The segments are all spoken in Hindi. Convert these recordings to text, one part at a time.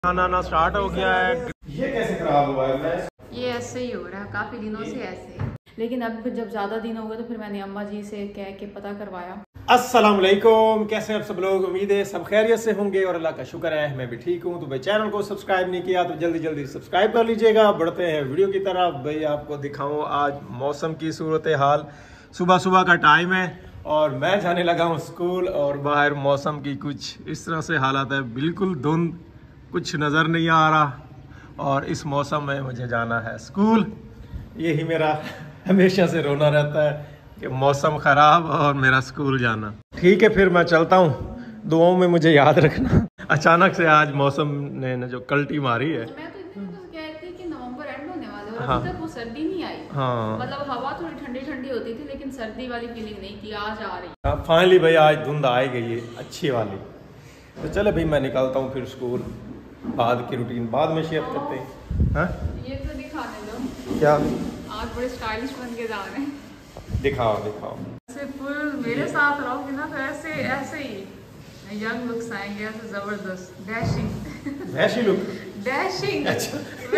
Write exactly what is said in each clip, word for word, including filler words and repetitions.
खाना ना स्टार्ट हो गया है। ये कैसे खराब हुआ है? ये ऐसे ही हो रहा है काफी दिनों से ऐसे, लेकिन अब जब ज्यादा दिन हो गए तो फिर मैंने अम्मा जी से कह के पता करवाया। अस्सलाम वालेकुम, कैसे हैं आप सब लोग? उम्मीद है सब खैरियत से होंगे और अल्लाह का शुक्र है मैं भी ठीक हूँ। तो भाई चैनल को सब्सक्राइब नहीं किया तो जल्दी जल्दी सब्सक्राइब कर लीजिएगा। बढ़ते हैं वीडियो की तरफ। भाई आपको दिखाऊँ आज मौसम की सूरत हाल। सुबह सुबह का टाइम है और मैं जाने लगा हूँ स्कूल और बाहर मौसम की कुछ इस तरह से हालात है, बिल्कुल धुंध, कुछ नज़र नहीं आ रहा और इस मौसम में मुझे जाना है स्कूल। यही मेरा हमेशा से रोना रहता है कि मौसम ख़राब और मेरा स्कूल जाना। ठीक है फिर मैं चलता हूँ, दुआओं में मुझे याद रखना। अचानक से आज मौसम ने जो कल्टी मारी है। मैं तो इतने तो कह रही थी कि नवंबर एंड होने वाला है और हाँ। अभी तक वो सर्दी नहीं आई। हाँ, मतलब हवा थोड़ी ठंडी ठंडी होती थी लेकिन सर्दी वाली फीलिंग नहीं थी। आज आ रही है फाइनली भाई आज धुंध आ गई है अच्छी वाली। तो चलो भाई मैं निकलता हूँ फिर स्कूल। बाद की रूटीन बाद में शेयर करते हैं। हाँ ये तो दिखाने दो क्या? आज बड़े स्टाइलिश बन के जा रहे हैं। दिखाओ दिखाओ। ऐसे फुल मेरे साथ रहोगे ना तो ऐसे ऐसे ही यंग लुक्स आएंगे, ऐसे जबरदस्त डैशिंग। वैसी लुक डैशिंग अच्छा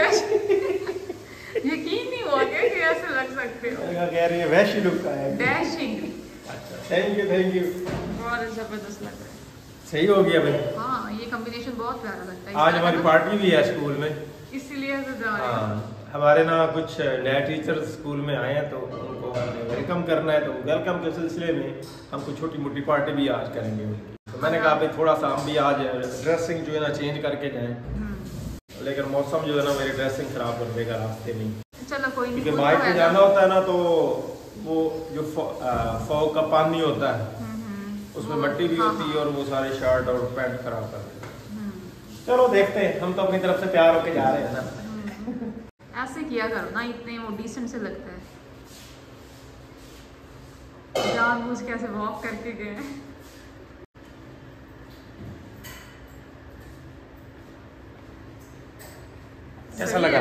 यकीन नहीं हुआ क्या कि ऐसे लग सकते हो। कह रही है वैसी लुक का है। डैशिंग। अच्छा थैंक यू थैंक यू। बहुत जबरदस्त लग रहा है। सही हो गया भाई। हाँ ये कॉम्बिनेशन बहुत प्यारा लगता है। आज हमारी पार्टी भी है स्कूल में, इसीलिए तो जा रहे हैं। हाँ हमारे ना कुछ नए टीचर स्कूल में आए हैं तो उनको वेलकम करना है। तो वेलकम के सिलसिले में हम कुछ छोटी मोटी पार्टी भी आज करेंगे उनकी। तो मैंने कहा भाई थोड़ा सा हम भी आज ड्रेसिंग जो है ना चेंज करके जाएं, लेकिन मौसम जो है ना मेरी ड्रेसिंग खराब कर देगा रास्ते में। चलो कोई नहीं, क्योंकि बाइक पे जाना होता है ना तो वो जो फॉग का पानी होता है उसमें मट्टी भी होती है और वो सारे शर्ट और पैंट खराब कर देते हैं। चलो देखते हैं, हम तो अपनी तरफ से प्यार होके जा रहे हैं ना। ऐसे किया करो ना, इतने वो डिसेंट से लगता है। जानबूझ के ऐसे वॉक करके गए। कैसा लगा?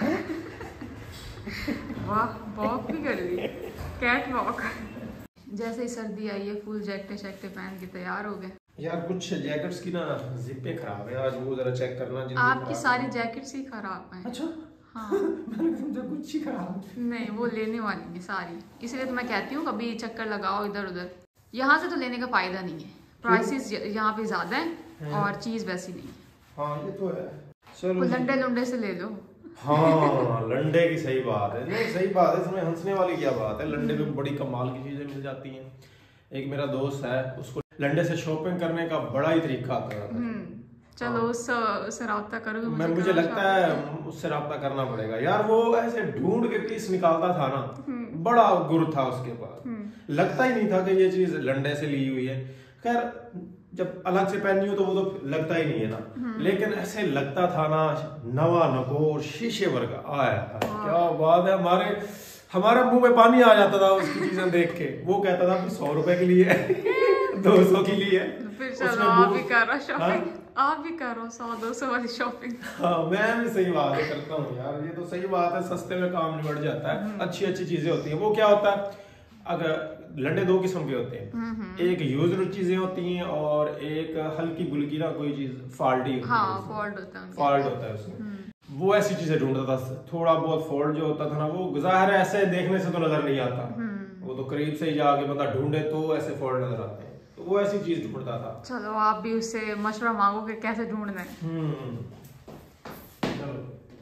वाह वॉक भी कर ली, कैट वॉक। जैसे ही सर्दी आई है फुल जैकेट शैकेट पहन के तैयार हो गए। यार कुछ जैकेट्स की ना जिपें खराब है, आज वो जरा चेक करना। आपकी सारी जैकेट्स ही खराब हैं। अच्छा हाँ मैंने समझा कुछ ही खराब। नहीं वो लेने वाली है सारी, इसलिए तो मैं कहती हूँ कभी चक्कर लगाओ इधर उधर। यहाँ से तो लेने का फायदा नहीं है, प्राइसेस यहाँ पे ज्यादा हैं और चीज वैसी नहीं है। हाँ ये तो है। चलो लंडे लुंडे से ले लो। हाँ लंडे की सही बात है। नहीं सही बात है, इसमें हंसने वाली क्या बात है। लंडे में बड़ी कमाल की चीजें मिल जाती हैं। एक मेरा दोस्त है उसको लंडे से शॉपिंग करने का बड़ा ही तरीका आता है। चलो उससे उससे राब्ता करोगे। मैं मुझे लगता है उससे राब्ता करना पड़ेगा यार। वो ऐसे ढूंढ के पीस निकालता था ना, बड़ा गुर था उसके पास। लगता ही नहीं था कि ये चीज लंडे से ली हुई है। खैर जब अलग से पहनी हो तो वो तो लगता ही नहीं है ना, लेकिन ऐसे लगता था ना नवा नकोर शीशे वर्गा आया था। क्या बात है, हमारे हमारे मुंह में पानी आ जाता था उसकी चीजें देख के। वो कहता था सौ रुपए के लिए दो सौ के लिए। फिर चलो आप भी कर रहा शॉपिंग, आप भी करो सौ दो सौ वाली शॉपिंग। हाँ मैं भी सही बात है करता हूँ यार, ये तो सही बात है। सस्ते में काम निबट जाता है, अच्छी अच्छी चीजें होती हैं। वो क्या होता है, अगर लंडे दो किस्म के होते हैं, एक यूज्ड चीजें होती हैं और एक हल्की बुल्की ना कोई चीज फॉल्टी हाँ फॉल्ट होता है, फॉल्ट होता है उसमें। वो ऐसी चीजें ढूंढता था। थोड़ा बहुत फॉल्ट जो होता था ना वो ज़ाहिर है ऐसे देखने से तो नजर नहीं आता, वो तो करीब से ही जाके बंदा ढूंढे तो ऐसे फॉल्ट नजर आते हैं। तो वो ऐसी चीज ढूंढता था। चलो आप भी उससे मशवरा मांगो कि कैसे ढूंढना है। हम्म चलो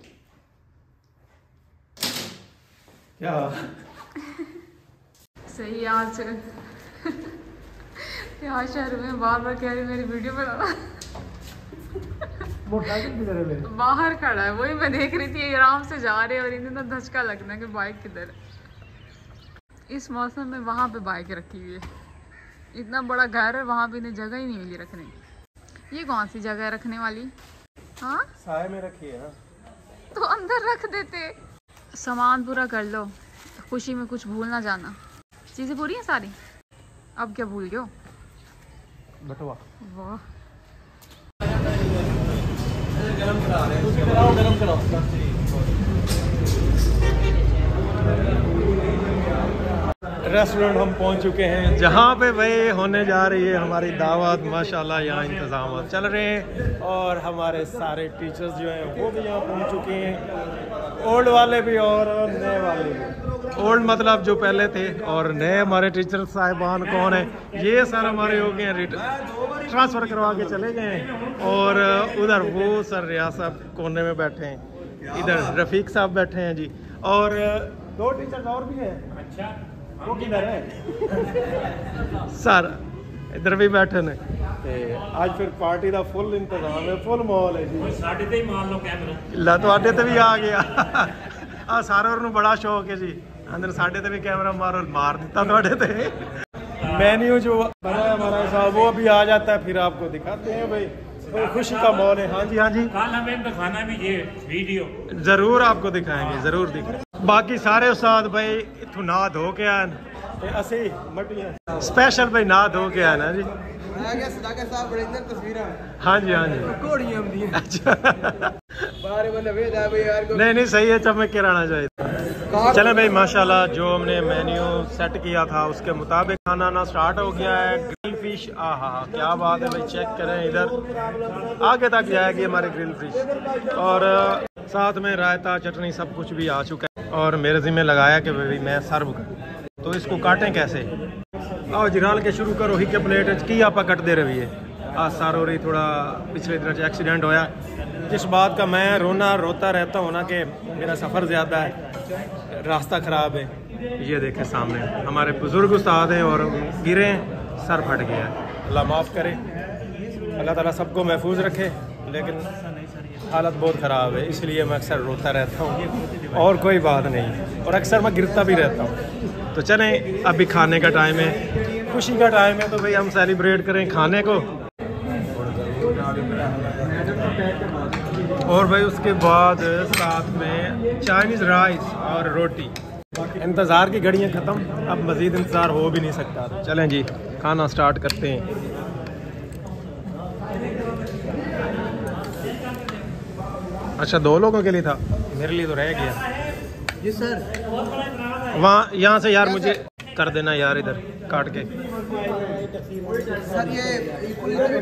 क्या सही। आज यहाँ शहर में बार बार कह रही मेरी वीडियो बनाना। बाहर खड़ा है, वही मैं देख रही थी आराम से जा रहे और इन्हें ना धचका लगना कि बाइक किधर है। इस मौसम में वहाँ पे बाइक रखी हुई है, इतना बड़ा घर है, वहाँ पे इन्हें जगह ही नहीं मिली रखने की। ये कौन सी जगह है रखने वाली? हाँ साए में रखी है ना, तो अंदर रख देते। सामान पूरा कर लो, खुशी में कुछ भूल ना जाना। चीजें पूरी हैं सारी, अब क्या भूल गए? बटवा वाह गरम करा रहे हैं, कराओ गरम कराओ। रेस्टोरेंट हम पहुंच चुके हैं जहां पे भाई होने जा रही है हमारी दावत। माशाल्लाह यहाँ इंतजाम चल रहे हैं और हमारे सारे टीचर्स जो हैं वो भी यहाँ पहुंच चुके हैं, ओल्ड वाले भी और नए वाले भी। ओल्ड मतलब जो पहले थे और नए हमारे टीचर साहिबान कौन है, ये सर हमारे हो गए हैं ट्रांसफ़र करवा के चले गए हैं। और उधर वो सर रियाज साहब कोने में बैठे हैं, इधर रफ़ीक साहब बैठे हैं जी, और दो टीचर्स और भी हैं। अच्छा, वो किधर है सर? इधर भी बैठे ने। आज फिर पार्टी का फुल इंतजाम है, फुल माहौल है जी। साढ़े ते ही मान लो कैमरा ला तुहाडे ते भी आ गया। आ सारों नूं बड़ा शौक है जी, अंदर साढ़े ते भी कैमरा मारो, मार दिता तुहाडे ते। मेन्यू जो बना है हमारा साहब वो अभी आ जाता है, फिर आपको दिखाते हैं भाई, तो खुशी का माहौल है। हाँ जी हाँ जी, कल हमें दिखाना भी ये वीडियो जरूर आपको दिखाएंगे, जरूर दिखाएंगे। बाकी सारे उस्ताद भाई इथों ना धो के आए ते असी मटियां स्पेशल भाई ना धो के आए ना जी। हाँ जी हाँ जी, अच्छा नहीं नहीं सही है, चमक के रहना चाहिए। चले भाई माशाल्लाह जो हमने मेन्यू सेट किया था उसके मुताबिक खाना ना स्टार्ट हो गया है। ग्रिल फिश, आहा क्या बात है भाई, चेक करें इधर आगे तक जाएगी हमारे ग्रिल फिश, और साथ में रायता चटनी सब कुछ भी आ चुका है। और मेरे जिम्मे लगाया कि भाई मैं सर्व करूँ, तो इसको काटें कैसे। आओ जिराल के शुरू करो ही के प्लेट की आप कट दे रही है। आ सार हो रही थोड़ा पिछले दिन एक्सीडेंट होया, जिस बात का मैं रोना रोता रहता हूँ ना कि मेरा सफ़र ज़्यादा है, रास्ता ख़राब है। ये देखें सामने हमारे बुज़ुर्ग उस्ताद हैं और गिरे हैं, सर फट गया है। अल्लाह माफ़ करे, अल्लाह ताला सबको महफूज रखे, लेकिन हालत बहुत ख़राब है, इसलिए मैं अक्सर रोता रहता हूँ और कोई बात नहीं, और अक्सर मैं गिरता भी रहता हूँ। तो चलें अभी खाने का टाइम है, खुशी का टाइम है, तो भाई हम सेलिब्रेट करें खाने को। और भाई उसके बाद साथ में चाइनीज़ राइस और रोटी। इंतज़ार की घड़ियाँ ख़त्म, अब मज़ीद इंतज़ार हो भी नहीं सकता। तो चलें जी खाना स्टार्ट करते हैं। अच्छा दो लोगों के लिए था, मेरे लिए तो रह गया जी सर। वहाँ यहाँ से यार मुझे कर देना यार, इधर काट के सर। ये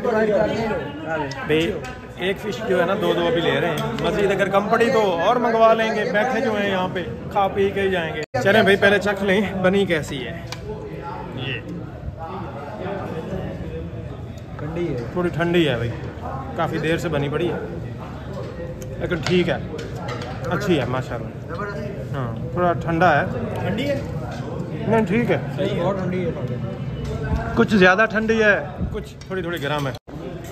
भाई एक फ़िश जो है ना दो दो अभी ले रहे हैं, मज़ीद अगर कम पड़ी तो और मंगवा लेंगे, बैठे जो हैं यहाँ पे खा पी के ही जाएंगे। चलें भाई पहले चख लें बनी कैसी है। ये ठंडी है, थोड़ी ठंडी है भाई, काफ़ी देर से बनी पड़ी है, लेकिन ठीक है, अच्छी है माशाल्लाह। हाँ थोड़ा ठंडा है, ठंडी है नहीं ठीक है, बहुत ठंडी है, कुछ ज़्यादा ठंडी है, कुछ थोड़ी थोड़ी गर्म है।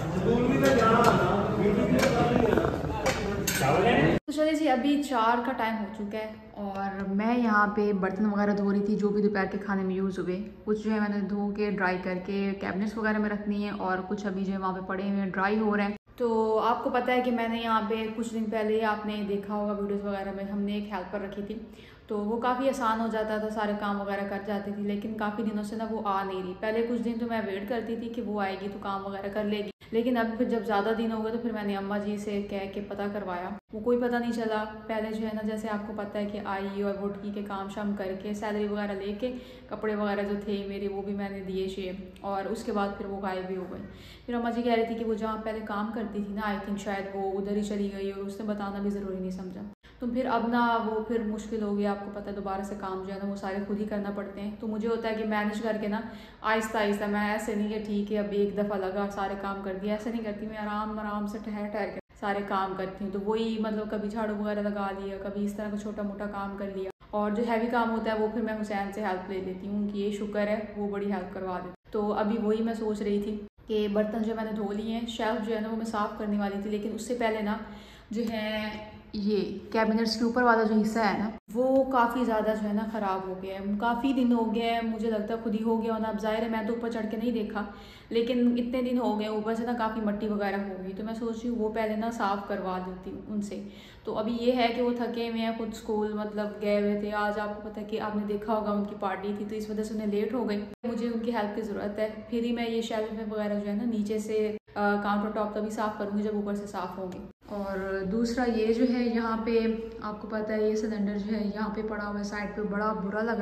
तो चलिए जी अभी चार का टाइम हो चुका है और मैं यहाँ पे बर्तन वगैरह धो रही थी जो भी दोपहर के खाने में यूज़ हुए। कुछ जो है मैंने धो के ड्राई करके कैबिनेट्स वगैरह में रखनी है और कुछ अभी जो है वहाँ पे पड़े हुए हैं ड्राई हो रहे हैं। तो आपको पता है कि मैंने यहाँ पे कुछ दिन पहले आपने देखा होगा वीडियोस वगैरह में, हमने एक हेल्पर रखी थी, तो वो काफ़ी आसान हो जाता था, सारे काम वगैरह कर जाती थी। लेकिन काफ़ी दिनों से ना वो आ नहीं रही। पहले कुछ दिन तो मैं वेट करती थी कि वो आएगी तो काम वगैरह कर लेगी, लेकिन अब फिर जब ज़्यादा दिन हो गए तो फिर मैंने अम्मा जी से कह के पता करवाया, वो कोई पता नहीं चला। पहले जो है ना जैसे आपको पता है कि आई और वोटकी के काम शाम करके सैलरी वगैरह लेके कपड़े वगैरह जो थे मेरे वो भी मैंने दिए शेप, और उसके बाद फिर वो गायब भी हो गई। फिर अम्मा जी कह रही थी कि वो जहाँ पहले काम करती थी ना आई थिंक शायद वो उधर ही चली गई और उसने बताना भी ज़रूरी नहीं समझा। तो फिर अब ना वो फिर मुश्किल हो गया, आपको पता है दोबारा से काम जो है ना वो सारे खुद ही करना पड़ते हैं। तो मुझे होता है कि मैनेज करके ना आहिस्ता आहिस्ता, मैं ऐसे नहीं कि ठीक है अभी एक दफ़ा लगा सारे काम कर दिया, ऐसे नहीं करती। मैं आराम आराम से ठहर ठहर के सारे काम करती हूँ। तो वही मतलब कभी झाड़ू वगैरह लगा लिया, कभी इस तरह का छोटा मोटा काम कर लिया, और जो हैवी काम होता है वो फिर मैं हुसैन से हेल्प ले लेती हूँ कि ये शुक्र है वो बड़ी हेल्प करवा देती। तो अभी वही मैं सोच रही थी कि बर्तन जो मैंने धो लिए हैं, शेल्फ जो है ना वो मैं साफ़ करने वाली थी, लेकिन उससे पहले ना जो है ये कैबिनेट्स के ऊपर वाला जो हिस्सा है ना वो काफ़ी ज़्यादा जो है ना ख़राब हो गया है। काफ़ी दिन हो गए हैं, मुझे लगता है खुद ही हो गया होना। अब जाहिर है मैं तो ऊपर चढ़ के नहीं देखा, लेकिन इतने दिन हो गए ऊपर से ना काफ़ी मट्टी वगैरह हो गई। तो मैं सोच रही हूँ वो पहले ना साफ़ करवा देती हूँ उनसे। तो अभी ये है कि वो थके हुए हैं, खुद स्कूल मतलब गए हुए थे। आज आपको पता है कि आपने देखा होगा उनकी पार्टी थी, तो इस वजह से उन्हें लेट हो गई। मुझे उनकी हेल्प की ज़रूरत है। फिर ही मैं ये शेल्फ वगैरह जो है ना नीचे से काउंटर टॉप तभी साफ़ करूँगी जब ऊपर से साफ़ होंगे। और दूसरा ये जो है यहाँ पे आपको पता है ये सिलेंडर जो है यहाँ पे पड़ा हुआ है साइड पे, बड़ा बुरा लग रहा है।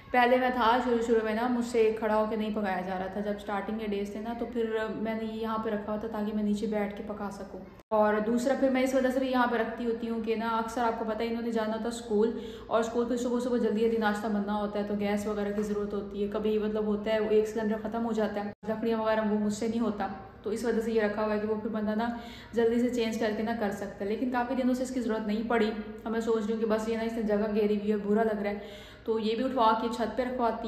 पहले मैं था शुरू शुरू में ना, मुझसे खड़ा होकर नहीं पकाया जा रहा था जब स्टार्टिंग के डेज थे ना, तो फिर मैंने ये यहाँ पे रखा हुआ था ताकि मैं नीचे बैठ के पका सकूँ। और दूसरा फिर मैं इस वजह से भी यहाँ पे रखती होती हूँ कि ना अक्सर आपको पता है इन्होंने जाना था स्कूल, और स्कूल फिर सुबह सुबह जल्दी जल्दी नाश्ता बनना होता है, तो गैस वगैरह की ज़रूरत होती है। कभी मतलब होता है वो एक सिलेंडर ख़त्म हो जाता है, लकड़ियाँ वगैरह वो मुझसे नहीं होता, तो इस वजह से ये रखा हुआ है कि वो फिर बंदा ना जल्दी से चेंज करके ना कर सकता है। लेकिन काफ़ी दिनों से इसकी ज़रूरत नहीं पड़ी। अब मैं सोच रही हूँ कि बस ये ना इसने जगह घेरी हुई है, बुरा लग रहा है, तो ये भी उठवा के छत पे रखवाती।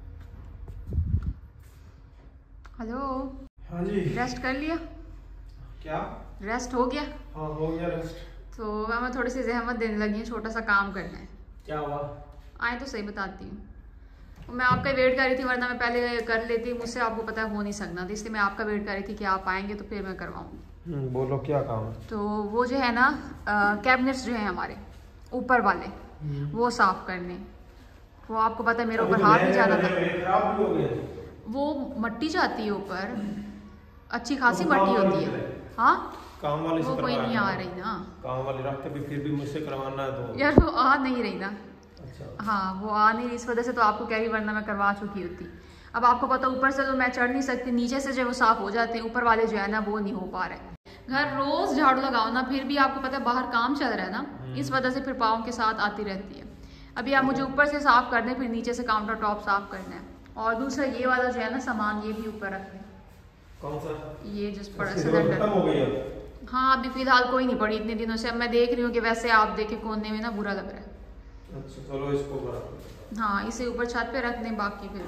हेलो। हाँ जी। रेस्ट कर लिया? क्या रेस्ट हो गया? हाँ हो गया रेस्ट। तो हमें थोड़ी सी जहमत देने लगी है, छोटा सा काम करना है। क्या हुआ? आए तो सही बताती हूँ। मैं आपका वेट कर रही थी, वरना मैं पहले कर लेती, मुझसे आपको पता है हो नहीं सकना, तो इसलिए मैं आपका वेट कर रही थी कि आप आएंगे तो फिर मैं करवाऊँगी। बोलो क्या काम है? तो वो जो है ना कैबिनेट्स जो है हमारे ऊपर वाले, वो साफ करने, वो आपको पता है मेरे ऊपर हाथ नहीं जाता था, वो मट्टी जाती है ऊपर, अच्छी खासी मट्टी होती है। हाँ काम वाले वो कोई नहीं आ रही ना, काम वाले रखते भी फिर भी मुझसे करवाना है तो यार वो आ नहीं रही ना। अच्छा। हाँ वो आ नहीं रही, इस वजह से तो आपको कह रही, वरना मैं करवा चुकी होती। अब आपको पता ऊपर से तो मैं चढ़ नहीं सकती, नीचे से जो वो साफ हो जाते हैं, ऊपर वाले जो है ना वो नहीं हो पा रहे। घर रोज झाड़ू लगाओ ना, फिर भी आपको पता है बाहर काम चल रहा है ना, इस वजह से फिर पाँव के साथ आती रहती है। अभी आप मुझे ऊपर से साफ कर दें, फिर नीचे से काउंटर टॉप साफ करना है, और दूसरा ये वाला जो है ना सामान, ये भी ऊपर रख दें। कौन सा? ये जिस पड़ा सिलेंडर। हाँ अभी फिलहाल कोई नहीं पड़ी इतने दिनों से, अब मैं देख रही हूँ कि वैसे आप देखे कोने में ना बुरा लग रहा है। अच्छा चलो इसको करा। हाँ इसे ऊपर छत पे रख दें, बाकी फिर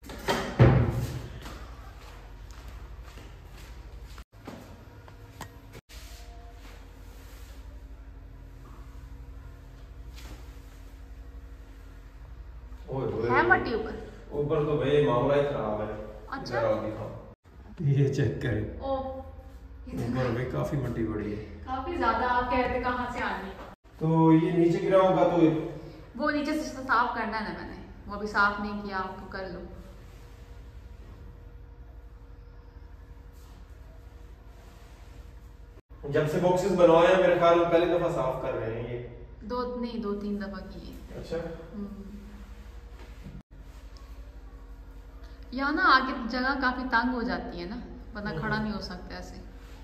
है मट्टी ऊपर। ऊपर तो भाई मामला ही खराब है। अच्छा ये चेक करें। ओ ऊपर में काफी मट्टी पड़ी है, काफी ज्यादा। आप कह रहे थे कहाँ से आनी, तो ये नीचे गिरा होगा तो वो नीचे से साफ करना है ना, मैंने वो अभी साफ नहीं किया, आप तो कर लो। जब से बॉक्सेस बनवाए हैं मेरे ख्याल में पहली दफा साफ कर रहे हैं ये। दो नहीं दो तीन दफा किए। अच्छा। यहाँ ना आगे जगह काफी तंग हो जाती है ना, वरना खड़ा नहीं हो सकता ऐसे।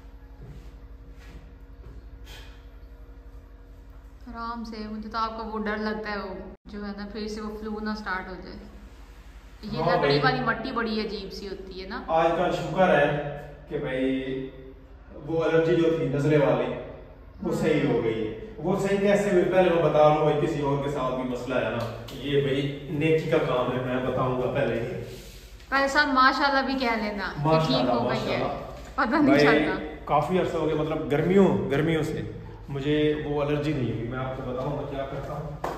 आराम से, मुझे तो आपका वो डर लगता है वो जो है ना फिर से वो फ्लू ना स्टार्ट हो जाए। ये लकड़ी वाली मट्टी बड़ी अजीब सी होती है ना। आज का शुक्र है कि भाई वो एलर्जी जो थी नजले वाली वो सही हो गई है। वो सही कैसे हुई पहले मैं बता रहा हूँ, किसी और के साथ भी मसला है ना, ये भाई नेकी का काम है, मैं बताऊंगा पहले ही। पहले साथ माशाल्लाह भी कह लेना कि ठीक हो गई है, पता नहीं चलता। काफी अर्सा हो गया, मतलब गर्मियों गर्मियों से मुझे वो एलर्जी नहीं हुई। मैं आपको बताऊं मैं क्या करता हूँ।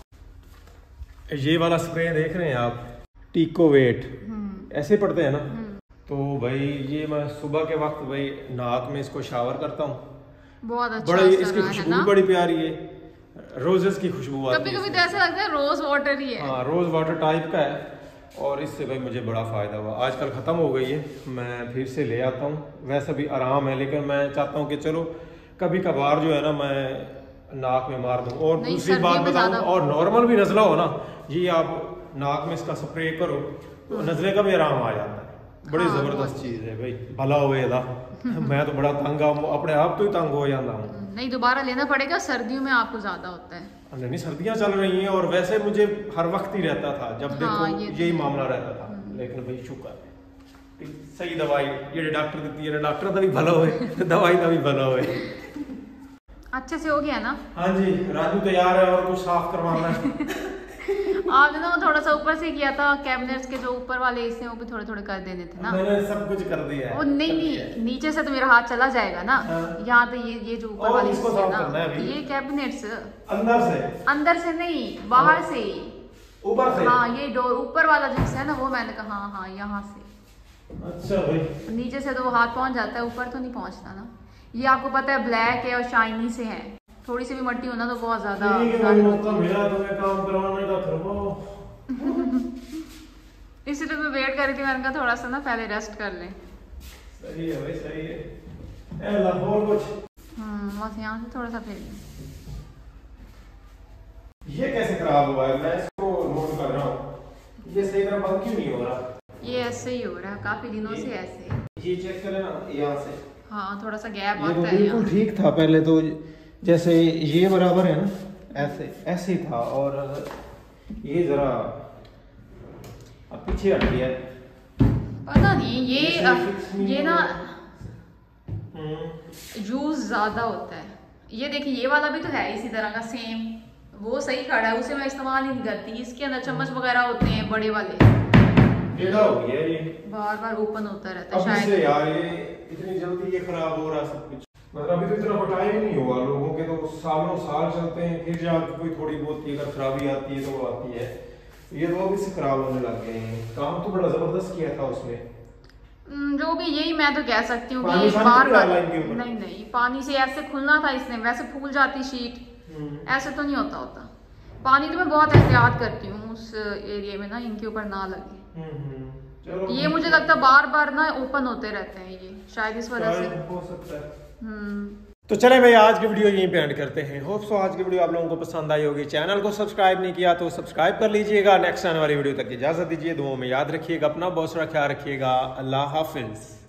ये वाला स्प्रे देख रहे हैं आप, टीकोवेट ऐसे पड़ते हैं ना, तो भाई ये मैं सुबह के वक्त भाई नाक में इसको शावर करता हूँ। बहुत अच्छा बड़ी इसकी खुशबू बड़ी प्यारी है, रोजेस की खुशबू आती है। कभी कभी तो ऐसा लगता है रोज वाटर ही है। हाँ रोज वाटर टाइप का है, और इससे भाई मुझे बड़ा फ़ायदा हुआ। आजकल ख़त्म हो गई है, मैं फिर से ले आता हूँ। वैसे भी आराम है, लेकिन मैं चाहता हूँ कि चलो कभी कभार जो है ना मैं नाक में मार दूँ। और दूसरी बात बताऊँ, और नॉर्मल भी नज़ला हो ना, ये आप नाक में इसका स्प्रे करो तो नज़ले का भी आराम आ जाता है। बड़ी हाँ, ज़बरदस्त चीज़ है भाई, भला हुए दा। मैं तो बड़ा तंग अपने आप तो ही तंग हो जाता हूँ। नहीं दोबारा लेना पड़ेगा, सर्दियों में आपको ज़्यादा होता है। नहीं सर्दियाँ चल रही हैं, और वैसे मुझे हर वक्त ही रहता था, जब हाँ, देखो ये यही मामला रहता था। लेकिन भाई शुक्र है सही दवाई ये डॉक्टर देती है, डॉक्टर का भी भला होए दवाई का भी भला होए। अच्छे से हो गया ना? हाँ जी, राजू तैयार है और कुछ साफ करवाना है। आपने ना वो थोड़ा सा ऊपर से किया था, कैबिनेट्स के जो ऊपर वाले हिस्से वो भी थोड़े थोड़े कर देने थे ना। मैंने सब कुछ कर दिया है। वो नहीं नहीं नीचे से तो मेरा हाथ चला जाएगा ना। हाँ। यहाँ तो ये ये जो ऊपर वाले हिस्से है ना, ये कैबिनेट्स अंदर से अंदर से नहीं बाहर से ही ऊपर से। हाँ ये डोर ऊपर वाला जो हिस्सा है ना, वो मैंने कहा हाँ हाँ यहाँ से। अच्छा भाई नीचे से तो वो हाथ पहुँच जाता है, ऊपर तो नहीं पहुँचता ना। ये आपको पता है ब्लैक है और शाइनी से है, थोड़ी सी भी मट्टी होना तो बहुत ज्यादा इसलिए मैं वेट कर रही थी, मैंने कहा थोड़ा सा ना पहले रेस्ट कर लें। सही है भाई सही है। ए लाहौर कुछ हम्म बस यहाँ से थोड़ा सा फेर ये कैसे खराब हुआ है, मैं इसको नोट कर रहा हूँ। ये सही तरह बंद क्यों नहीं हो रहा? ये ऐसे ही हो रहा है काफी दिनों से ऐसे। ये चेक करें ना यहाँ से। हाँ थोड़ा सा गैप ये तो आता है बिल्कुल यहाँ। ठीक था पहले तो, जैसे ये बराबर है ना, ऐसे ऐसे ही था, और ये जरा अब पीछे हट गया। पता नहीं ये ये fix नहीं ये ना हम्म, यूज ज्यादा होता है। ये देखिए ये वाला भी तो है इसी तरह का सेम, वो सही खड़ा है, उसे मैं इस्तेमाल ही नहीं करती। इसके अंदर चम्मच वगैरह होते हैं बड़े वाले, टेढ़ा हो गया ये, बार बार ओपन होता रहता है अब शायद। इससे यार ये इतनी जल्दी ये खराब हो रहा सब कुछ, मतलब अभी तो इतना टाइम नहीं हुआ, लोगों के तो सालों साल चलते हैं, फिर जाकर कोई थोड़ी बहुत अगर खराबी आती है तो वो आती है। ये तो अभी से खराब होने लग गए हैं। काम तो बड़ा जबरदस्त किया था उसने। हम्म, जो भी यही मैं तो कह सकती हूँ पानी कि शानी बार तो बार डाला इनके ऊपर? नहीं नहीं, पानी से ऐसे खुलना था इसने, वैसे फूल जाती शीट, ऐसे तो नहीं होता होता। पानी तो मैं बहुत एहतियात करती हूँ उस एरिया में ना, इनके ऊपर ना लगे। चलो ये मुझे लगता है बार बार ना ओपन होते रहते हैं ये, शायद इस वजह से हो सकता है। हम्म। तो चले भाई आज की वीडियो यहीं पे एंड करते हैं। होप सो आज की वीडियो आप लोगों को पसंद आई होगी। चैनल को सब्सक्राइब नहीं किया तो सब्सक्राइब कर लीजिएगा। नेक्स्ट आने वाली वीडियो तक इजाजत दीजिए, दुआओं में याद रखिएगा अपना, बहुत सारा ख्याल रखिएगा। अल्लाह हाफिज।